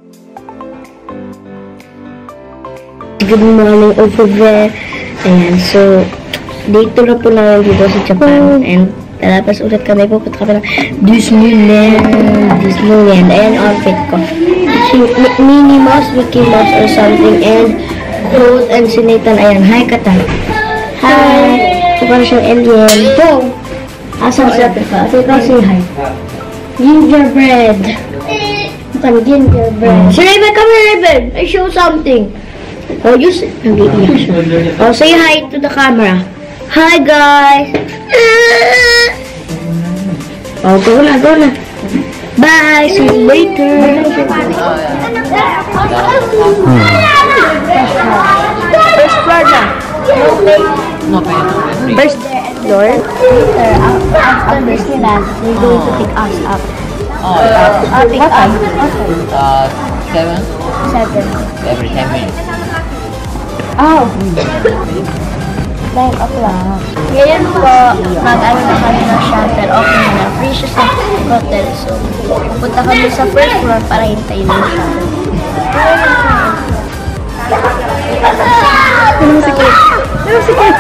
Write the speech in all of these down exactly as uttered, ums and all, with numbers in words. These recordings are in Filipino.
Good morning over there. Ayan, so, dito na po na dito sa Japan. And, talapas ulit kami. Pupunta kami ng Disneyland. Disneyland. Ayan yung outfit ko. Minnie Mouse, Mickey Mouse or something. And, Groot and si Nathan. Ayan, hi Katan. Hi. So, parang siyang alien. Go! Asan siya? Ito ikaw, say hi. Gingerbread. Ito, gingerbread. Si Raven, come here, Raven. I show something. Oh, you say, nag-iiyak siya. Oh, say hi to the camera. Hi, guys. Oh, go na, go na. Bye. See you later. First floor na. No pay. First floor. Later, after Disneyland, they're going to pick us up. Oh, Uh, pick up. uh, seven? Seven. Every ten minutes. Oh. Nine o'clock. Ngayon po, mag-ano na kami ng shuttle. Okay na, free siya sa hotel. So, pupunta kami sa first floor para hintayin ng shuttle. Anong sikit? Anong sikit?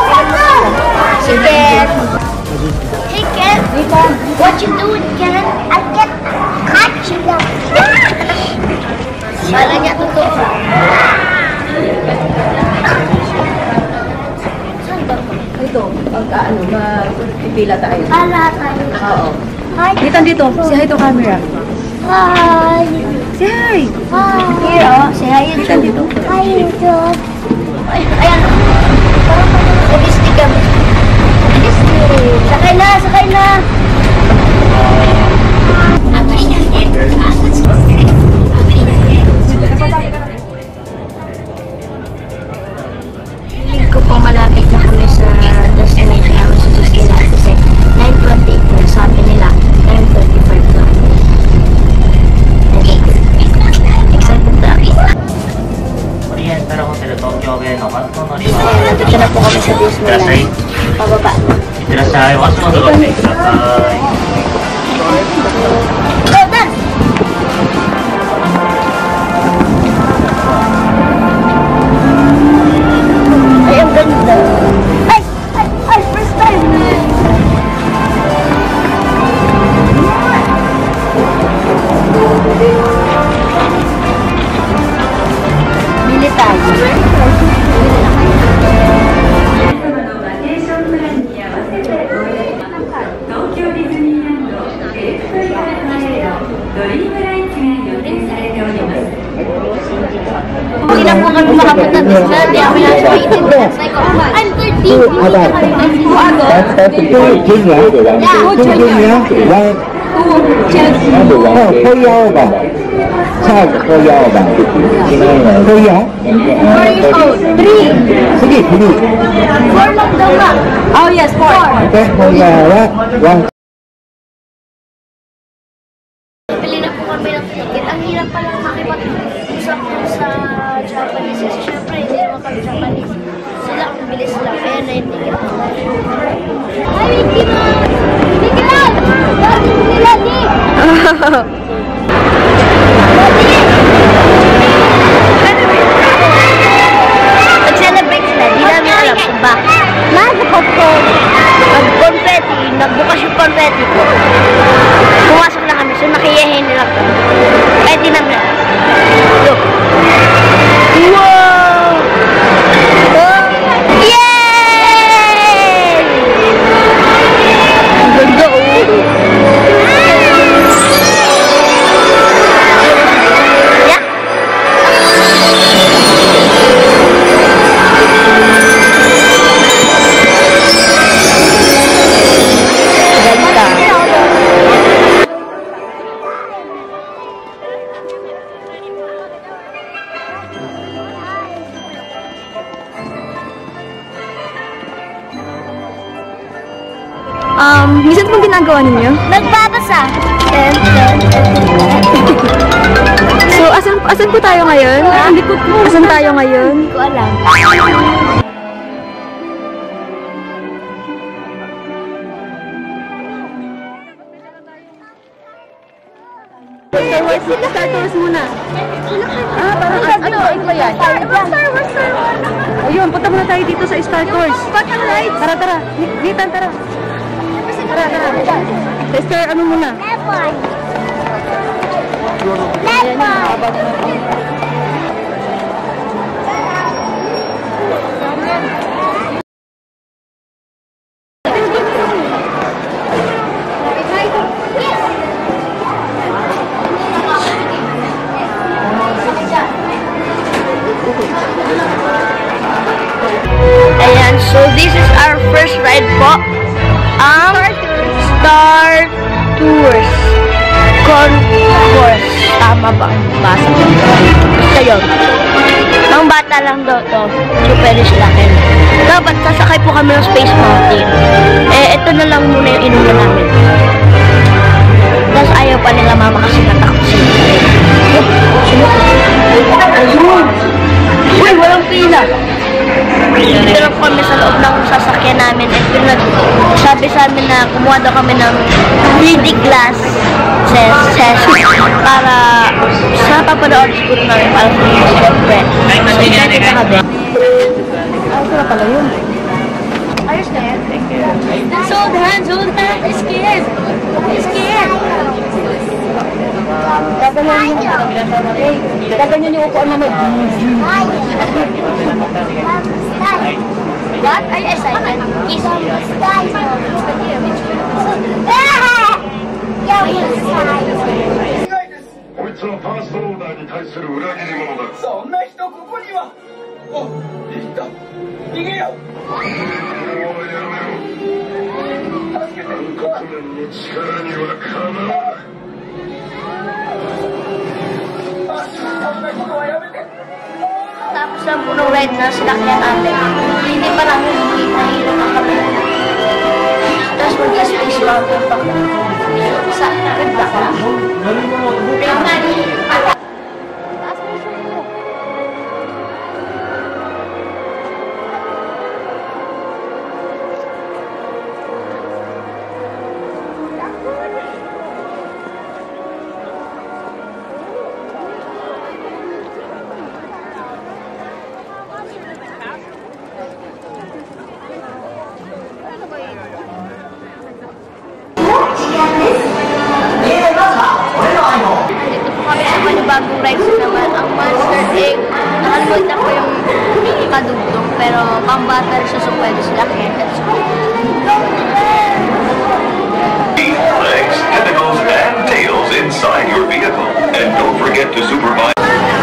Sikit! Hey, Ken! What you doing, Ken? I get catch you. Kala niya totoo. Ito, pag ano, magpipila tayo. Kala tayo. Oo. Hi. Dito, dito. Say hi to camera. Hi. Say hi. Hi. Here, oh. Say hi, Dito, YouTube. dito. Hi, YouTube. Ay, ayan. Nag-stick kami. Nag-stick. Sakay na, sakay na. Feeling ko po malapit na kami sa destination namin sa Disneyland kasi nine twenty-eight na sabi nila nine thirty-five na. Okay. Excited na. Ayan, nandito na po kami sa Disneyland. Pababa na. Go, Dan! Ay, ang ganda. Ay! Ay! Ay! First time! Bili tayo. Hindi na po kami makapunta sa Disneyland. Hindi kami nasa eighteen minutes. Like, I'm thirteen. That's that's the two junior. Two junior. One. Number one. Oh, four year old. Child, four year old. Four year. Three. Sige, three. Four lang daw ba? Oh, yes, four. Okay, four year. One. Bili na po kami ng ticket. Ang hirap palang makipag-usap sa Japanese. Kasi syempre, hindi naman kami Japanese. Sila ang bilis lang. Kaya na yung ticket. Hi, Mickey Mouse! Mickey Mouse! Daddy! Daddy! Nag-celebrate sila. Di namin alam kung bakit. Nagbukas ko. Nag-confetti. Nagbukas yung confetti ko. Pumasok na kami. So, nakiyahin nila kami. Kaya di namin alam. Look. Wow! Oh! Yay! Ang ganda, oh. Yeah? Um, minsan pong ginagawa ninyo? Nagbabasa. So, asan, asan po tayo ngayon? Hindi ko po. Asan tayo ngayon? Hindi ko alam. Star Wars, Star Tours muna. Ah, parang ano, ano ba yan? Star Wars, Star Wars, Star Wars. Ayun, punta muna tayo dito sa Star Tours. Tara, tara. Nitan, tara. Tara, tara. Sa Star, ano muna? Leopard. Leopard. Ayan, so this is our first ride po. Ang Star Tours Concourse. Tama ba ang basa ko? Basta yun. Ang bata lang daw to. So pwede sila kayo. Dapat sasakay po kami ng Space Mountain. Eh, ito na lang muna yung inuna namin. Tapos ayaw pa nila mama kasi natakot sila. Uy, walang pila. Dito lang kami sa loob ng sasakyan namin at pinag sabi sa amin na kumuha daw kami ng three D glass ses para sa papanood siguro namin para sa mga siyempre. So, excited na kami. Ay, sila pala yun. Ayos na yan. Thank you. Hold hands, hold hands. It's scared. It's scared. Gaganyan niyo. Gaganyan niyo upuan namin. What? Are you excited? Kiss me. Tapos ang punong ride na sinakyan namin. Hindi pa namin nahihirap ang kami. Tapos mag-space mountain pa kami. Sa ganda ka. Bagong rides naman, ang Monster Egg, nakalimutan na ko yung kadugtong, pero pambata siya, so pwede sila kaya. Legs, tentacles, and tails inside your vehicle. And don't forget to supervise.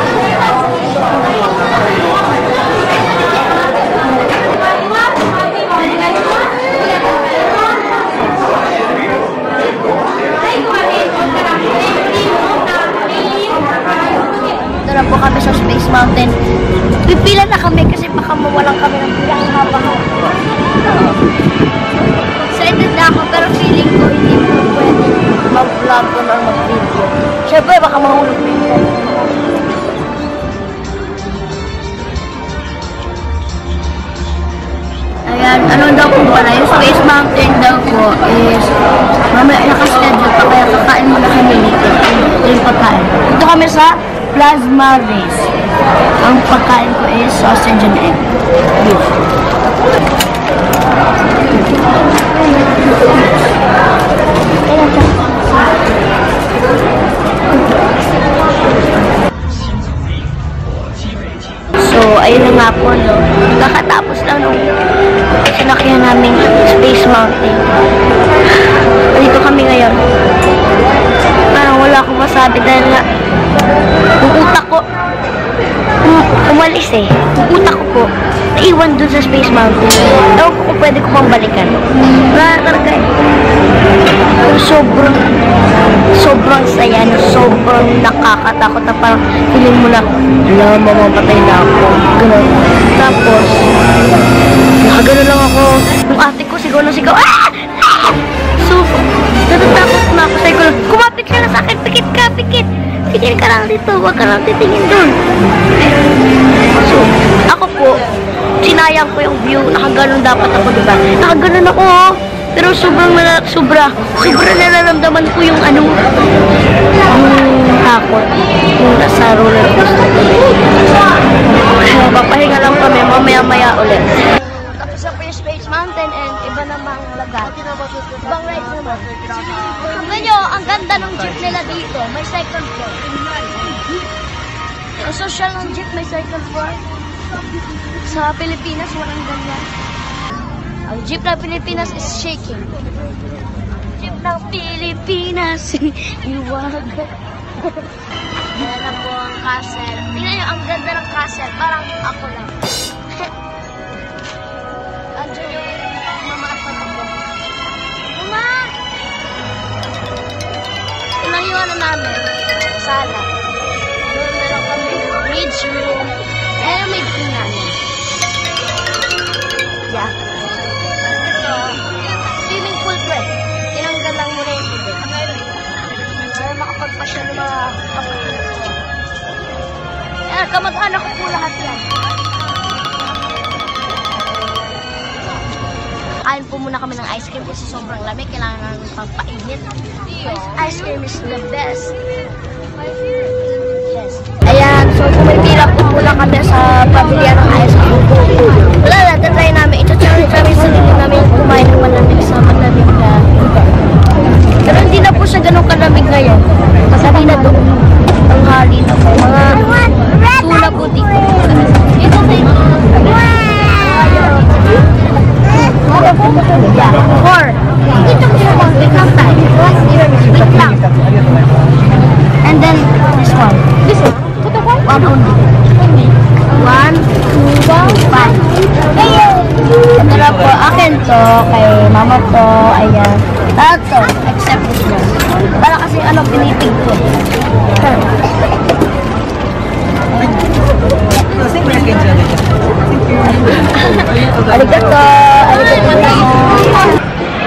Na po kami sa Space Mountain. Pipila na kami kasi baka mawalan kami ng pila. Excited na ako pero feeling ko hindi ko pwede mag-vlog ko or mag-video. Siyempre baka mahulog video. Ayan, ano daw po pala, yung Space Mountain daw po is mamaya nakaschedule pa kaya kakain muna kami dito. Ito yung pagkain. Dito kami sa Plasma Race. Ang pagkain ko is sausage and egg. Beef. So, ayun na nga po, no. Kakatapos lang nung sinakyan namin Space Mountain. Dito kami ngayon. Parang wala akong masabi dahil nga yung utak ko um, umalis eh. Yung utak ko po naiwan dun sa Space Mountain. Ewan ko kung pwede ko pang balikan. Wala talaga eh. Pero sobrang sobrang saya na sobrang nakakatakot na parang feeling mo na wala, mamamatay na ako. Ganun. Tapos nakagano lang ako. Yung ate ko sigaw na sigaw. Ah! Ah! So, natatakot na ako. Sabi ko lang, kumapit ka na sa akin. Pikit ka, pikit. Pikit ka lang dito. Huwag ka lang titingin dun. So, ako po, sinayang ko yung view. Nakaganon dapat ako, diba? Nakaganon ako. Pero sobrang nala, sobra, sobra nararamdaman ko yung ano, yung takot, yung nasa roller coaster. Papahinga lang kami, mamaya-maya ulit. Tapos sa Free Space Mountain and iba namang lagat. Ibang ride naman. Tignan nyo, ang ganda ng jeep nila dito. May second floor. Ang social ng jeep, may second floor. Sa Pilipinas, walang ganyan. Ang jeep ng Pilipinas is shaking. Jeep ng Pilipinas, iwag. Yan na po ang castle. Tingnan nyo, ang ganda ng castle. Parang ako lang. Andiyan yung mamaasan ako. Mama! Ilang yung ano namin? Sala. Doon na lang kami. Bridge room. Ayan yung maid room namin. Yeah. Ito, swimming pool ko eh. Tinanggal lang muna yung tubig. Para makapagpasya ng mga kapatid. Ayan, kamag-anak ko po lahat yan. Kain po muna kami ng ice cream kasi sobrang lamig. Kailangan namin pagpainit. Ice cream is the best. Yes. Ayan, so pumipila po muna kami sa pamilya ng ice cream. Wala lang, tatry namin. Ito-challenge namin sa sarili namin kumain ng malamig sa malamig na lugar. Pero hindi na po siya ganun kalamig ngayon. Kasi na doon ang hali na po. Mga tula po dito. Ito sa ito. Yeah, four. Ito ko siya one. Wait lang tayo. Wait lang. And then, this one. This one? One only. One, two, five. Ito na po. Akin to. Kay mama to. Ayan. Lahat to. Except this one. Para kasi ano, pinipig ko. Arigato. Arigato.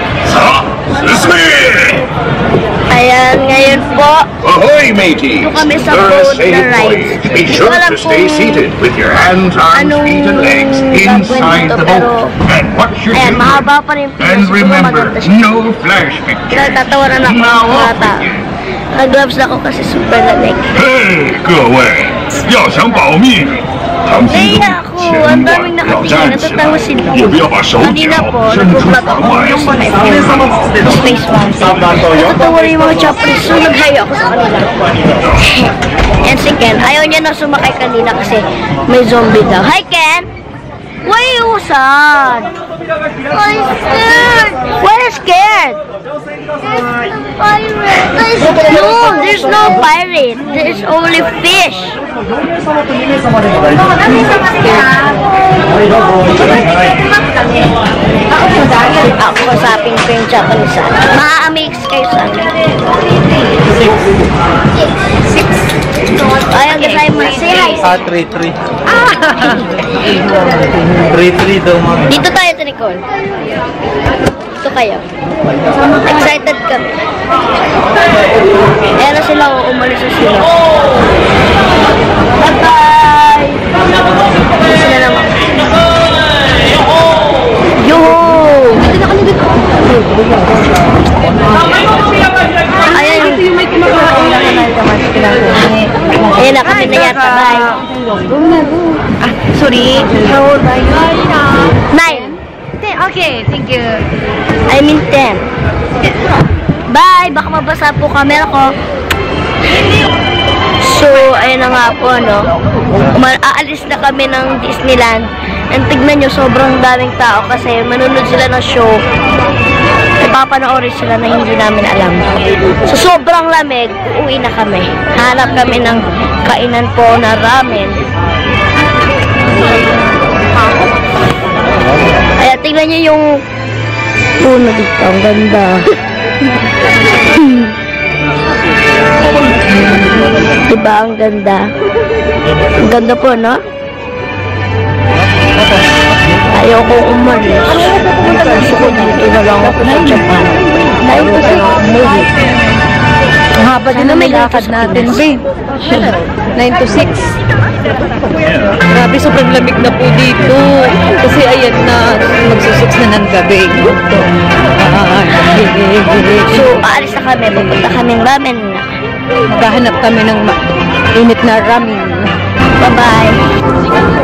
Ayan, ngayon po. Ahoy, matey! Ito kami sa Learn a boat safe na rides. voyage. Be Hindi sure ko alam to stay kung seated with your hands, arms, anong feet, and legs gagawin inside dito, the pero boat. And watch your ayan, children. mahaba pa rin po. And Siguro remember, maganda siya. no flash pictures. Nagtatawaran ako ng Now mga off tao. with you. Nag-gloves ako kasi super lamig. Hey, 各位，要想保命，长期 Kaya ako, ang daming 要 nakatingin. 站起 Natatawa 来， sila. 也不要把手 Kanina 脚 po, 伸出 nag-vlog 窗 ako. 外 Yung mga F Space Mountain. Natatawa rin yung mga chopper. So, nag-hi ako sa kanila. And si Ken, ayaw niya na sumakay kanina kasi may zombie daw. Hi, Ken! Why are you sad? I'm scared. Why are you scared? There's pirate. No, there's no pirate. There's only fish. Ako kasapin ko yung Japanese. Ma-amix kayo sa akin. Ayaw gasay mo. Say hi. Ah, three three. Ah! three three daw, mami. Dito tayo sa Nicole. Dito kayo. Excited kami. Ayan na sila, umalis na sila. Bye-bye! Dito sila naman. Yo! Dito na kami dito. Ayan yung may kumakain na naman sa mas pinag-uwi. Ayan na kami na yata. Bye! Ah, sorry. How old are you? Nine. Okay, thank you. I mean ten. Bye! Baka mabasa po camera ko. So, ayun na nga po, no? Aalis na kami ng Disneyland. And tignan nyo, sobrang daming tao kasi manunod sila ng show. Ipapanoorin sila na hindi namin alam. So, sobrang lamig, uuwi na kami. Hanap kami ng kainan po na ramen. Ayan, tignan nyo yung puno dito. Ang ganda. Diba ang ganda? Ang ganda po, no? Ayoko umalis. Gusto ko dito na lang ako sa Japan. Dahil kasi movie. Mahaba din Sana ang may lakad ganito sa natin, Pinas. be. nine to six. Grabe, sobrang lamig na po dito. Kasi ayan na, magsusuks na ng gabi. So, aalis na kami. Pupunta kaming ramen. Maghahanap kami ng ma- init na ramen. Bye-bye.